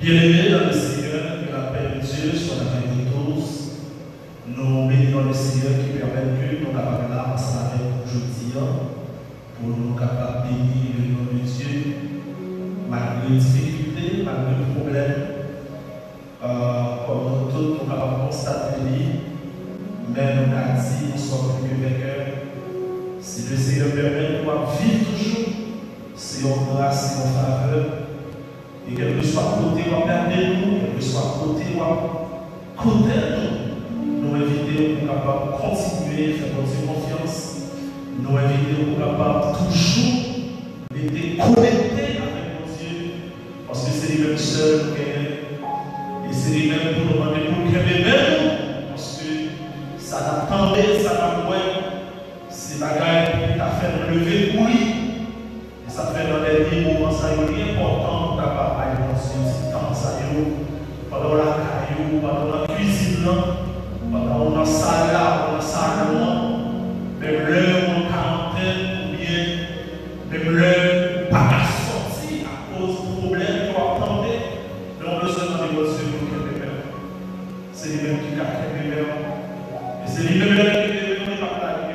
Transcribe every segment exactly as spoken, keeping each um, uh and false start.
Bien-aimés dans le Seigneur, que la paix de Dieu soit avec nous tous. Nous bénissons le Seigneur qui permet que nous capables là ensemble avec aujourd'hui pour nous capables de bénir le nom de Dieu malgré les difficultés, malgré les problèmes. Euh, comme nous tous, nous sommes capables de constater, mais nous avons dit, nous sommes plus que vainqueurs. Si le Seigneur permet, nous allons vivre toujours. C'est une grâce, c'est une faveur. Et quel que soit le côté où on perd nous, quel que soit le côté où on côté nous, nous invitons pour capable de continuer, faire notre confiance. Nous invitons pour capable toujours être connectés avec mon Dieu. Parce que c'est lui-même seul qui est. Et c'est lui-même pour nous demander pour qu'il même. Parce que ça n'attendait, ça n'a pas. C'est la guerre qui t'a fait lever pour lui. Et ça fait dans les livres moments, ça est important pour capable de penser temps ça pendant la caillou, pendant la cuisine, pendant la salle, pendant la salle, même l'heure en quarantaine, ou bien même l'heure pas qu'à sortir à cause de problèmes qu'on attendait. Nous avons besoin de notre Dieu pour qu'il y ait. C'est lui-même qui a créé les mères. Et c'est lui-même qui a créé les mères.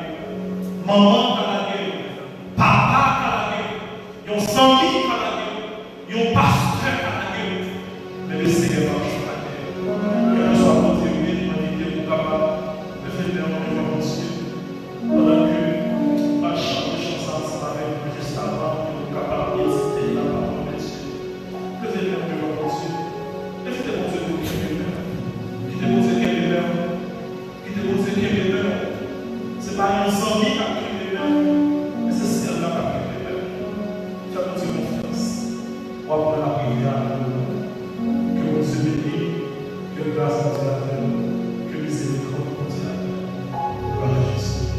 Maman a la gueule, papa a la gueule, ils ont senti a la gueule, ils ont pasteur a la gueule. Mais le Seigneur marche à la gueule. Que nous soyons continués de m'inviter pour capable de faire des moments de Dieu. Pendant que ma chambre de chanson ensemble avec nous juste avant, nous sommes capables de méditer la parole de Dieu. Levez les mains devant Dieu. Levez mon Dieu pour qu'il y ait qui te pose qu'il y ait qui te pose qu'il y ait. Ce n'est pas un zombie qui a créé les mêmes, mais c'est ce qu'elle n'a pas créé les mêmes. Fais-moi Dieu confiance. On va prendre la prière. Que mon Dieu bénisse, que grâce continue à faire, que miséricorde continue à faire. Gloire à Jésus.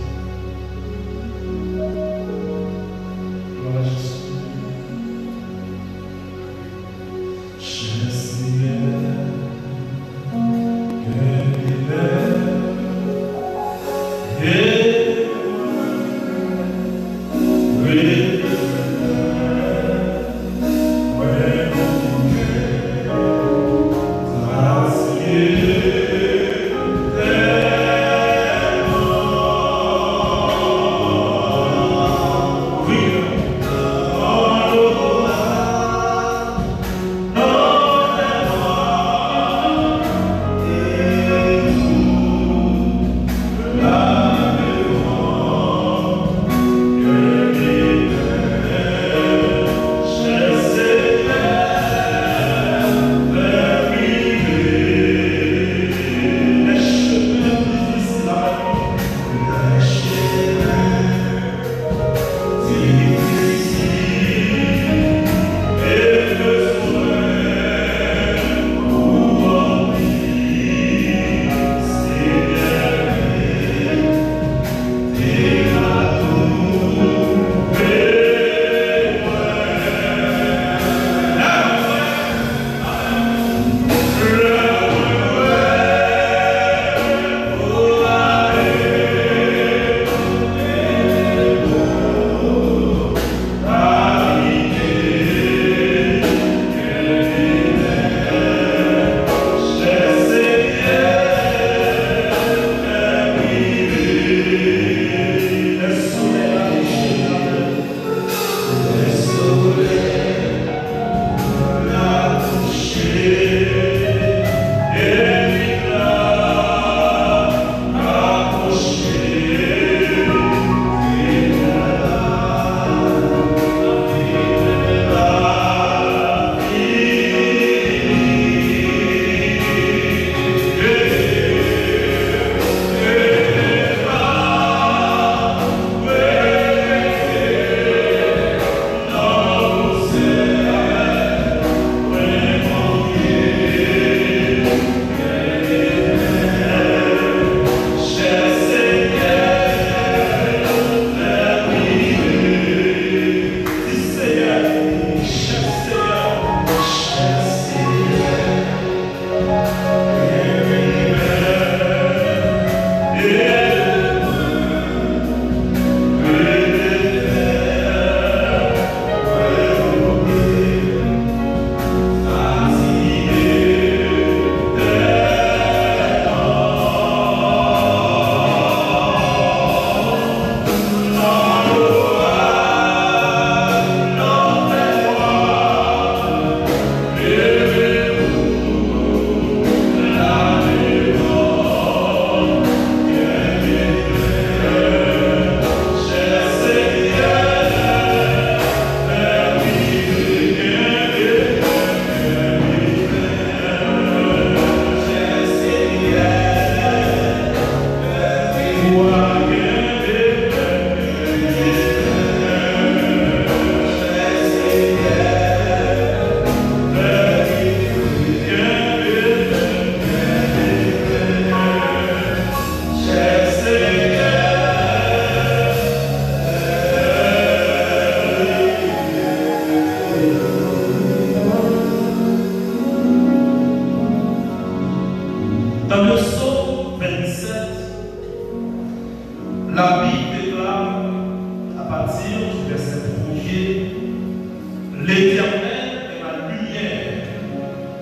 Gloire à Jésus. Je sais que l'hiver est Gracias.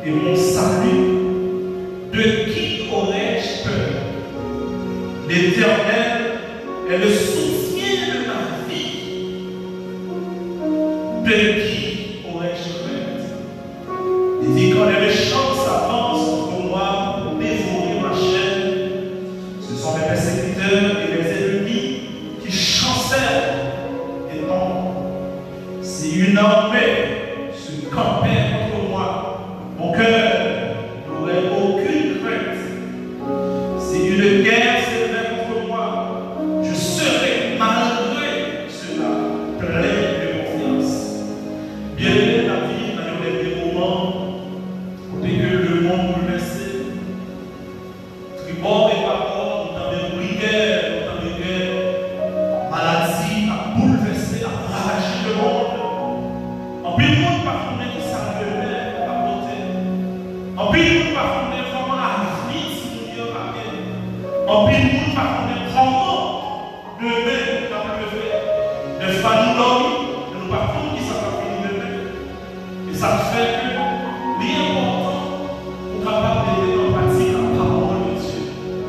et mon salut. De qui aurais-je peur? L'Éternel est le soutien de ma vie. De qui aurais-je crainte? Il dit quand les méchants s'avancent contre moi pour dévorer ma chair, ce sont mes persécuteurs et mes ennemis qui chancellent et tombent. Si une armée se campait contre moi, mon cœur n'aurait aucune crainte. Si une guerre s'élevait contre moi, je serais malgré cela plein de confiance. Bien aimé, la vie, dans des moments où que le monde bouleversé, tribord et rapport, dans des briguères, dans des guerres, maladie a bouleversé, a ravagé le monde. En plus, le monde par contre qui s'appelait à côté. En plus, le monde par contre vraiment la vie si nous y avons. En plus, le monde par contre vraiment demain dans le fait. De famille dormir, de nous par contre qui s'en va finir demain. Et ça fait que l'important pour capable d'aider en pratique la parole de Dieu.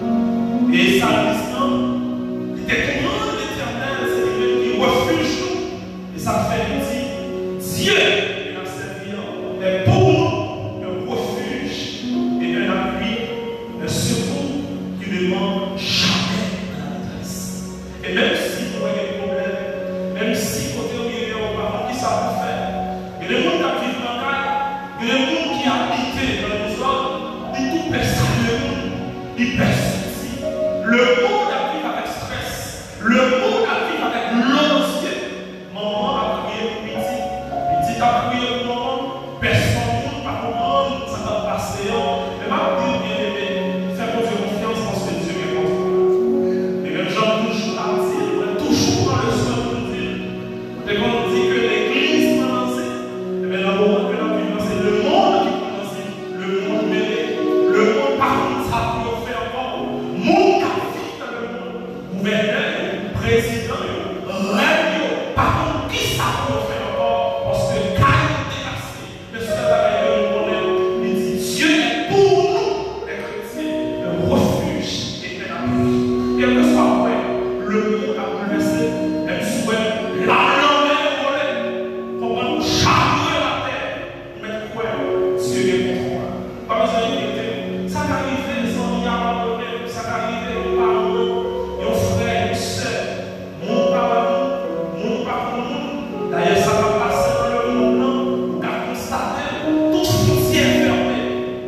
Et ça l'instant, il était grand l'Éternel, c'est lui qui refuge nous. Et ça fait dire Dieu est un serviteur, est pour nous un refuge et un appui, un secours qui ne manque jamais à la détresse. Et même si vous avez des problèmes, même si côté où il y a des parents qui savent faire, il y a des gens qui vivent dans le cadre, il y a des gens qui habitent dans les zones, et tout personne le monde, il persiste. Le monde a vécu avec stress, le monde a vécu avec l'anxiété. Maman a crié pour petit. Si tu as prié pour moi, personne ne va comprendre, ça va passer. Mais ma bien aimé, fais confiance parce que Dieu est contre toi. Et même gens toujours à dire, toujours dans le soin de Dieu. Dès qu'on dit que l'église commence, et bien le moment que la vie c'est le monde qui commence, le monde mêlé, le monde par contre, ça peut faire encore. Mon cap dans le monde, gouverneur, président, règne, par contre, qui ça peut faire encore? Parce que quand il est dépassé, le seul travail que nous connaissons, il dit Dieu est pour nous, les chrétiens, un refuge et un appui. Quel que soit vrai, le monde a bouleversé, même souhait, la langue est volée, comment nous charger la terre, mais quoi, Dieu est pour toi. Pas besoin d'inquiéter. Ça arrive, les amis abandonnés, ça arrive, les parents, les frères, les sœurs, mon papa, mon papa, d'ailleurs, ça va passer dans le monde, on a constaté toute frontière fermée,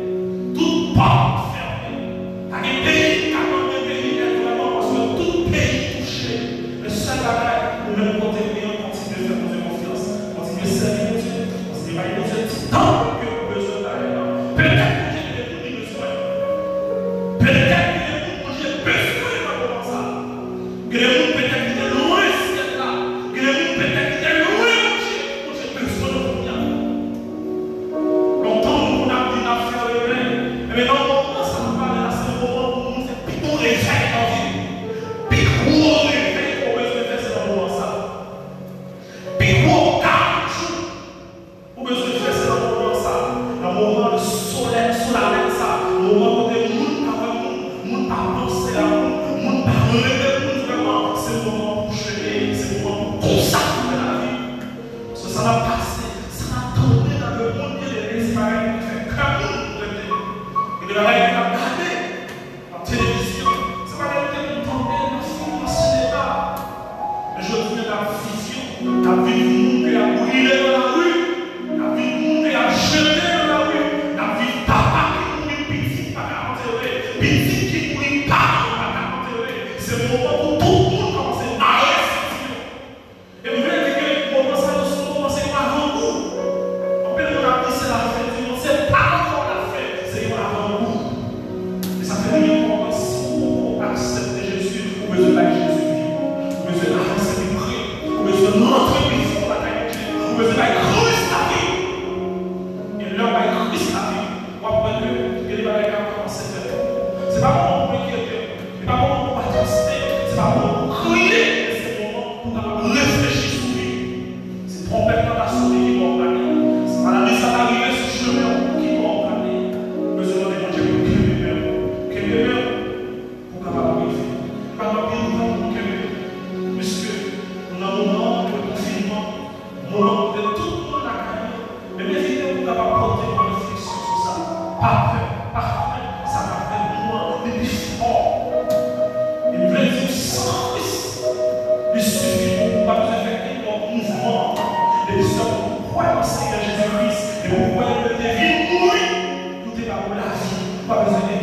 toute porte fermée. Il y a des pays, il y a des pays, vraiment, parce que tout pays touché. Le seul bagage, nous même côté client, continue de faire notre confiance, continue de servir Dieu, continue de faire Dieu, tant que nous besoin d'aller là. Peut-être que j'ai des besoins. Peut-être que j'ai besoin de comme ça. Que les gens peut-être qui étaient loin de ce là, que les gens peut-être qui étaient loin de Dieu, j'ai besoin de confiance. Longtemps, nous avons dit la faire le bien. Mais dans le moment, ça nous parle à ce moment où nous c'est plus gros réveil dans la vie. Plus gros réveil qu'on besoin de faire, c'est dans le moment ça. Plus gros calme, qu'on besoin de faire, c'est dans le moment ça. Dans le moment de soleil, sous la tête ça. Le moment où des gens ne parlent pas, ne pas penser à nous, ne pas relever nous vraiment. C'est le moment pour chever, c'est le moment pour consacrer la vie. Parce que ça va passer, ça va tomber dans le monde bien aimé, c'est pas rien qui fait comme nous. Et de la règle qui va regarder en télévision, c'est pas rien qui va tomber dans le film, dans le cinéma. Mais je dis la vision, la vie du monde qui a brûlé dans la rue, la vie du monde qui a jeté dans la rue, la vie de papa qui mourit, petit pas à enterrer, petit qui mourit, papa pas à enterrer. C'est le moment où tout le monde commence à arrêter. Et vous voyez que le moment ça nous commence à avant-goût. En fait, on a dit c'est la fête du monde, c'est pas encore la fête, c'est un avant-goût. Et ça fait une importance pour accepter Jésus, pour besoin de Jésus, pour besoin d'avancer du prix, pour besoin de rentrer plus fort dans la vie, pour besoin de Christ la vie. Et l'homme va Christ la vie. On va prendre que les bagages ont commencé à faire. C'est pas bon pour inquiéter, c'est pas bon pour attester, c'est pas bon pour crier, mais c'est le moment pour réfléchir sur lui. C'est trompette dans la souris qui va en gagner. C'est pas la vie, ça va arriver sur le chemin qui va en gagner. Pas peur, pas peur. Ça va faire moi, mais plus fort. Il veut dire sans Christ. Il suffit pour vous pas besoin de faire un mouvement. Les hommes, pourquoi le Seigneur Jésus-Christ et pourquoi il devient mourir? Tout est pas pour la vie. Pas besoin de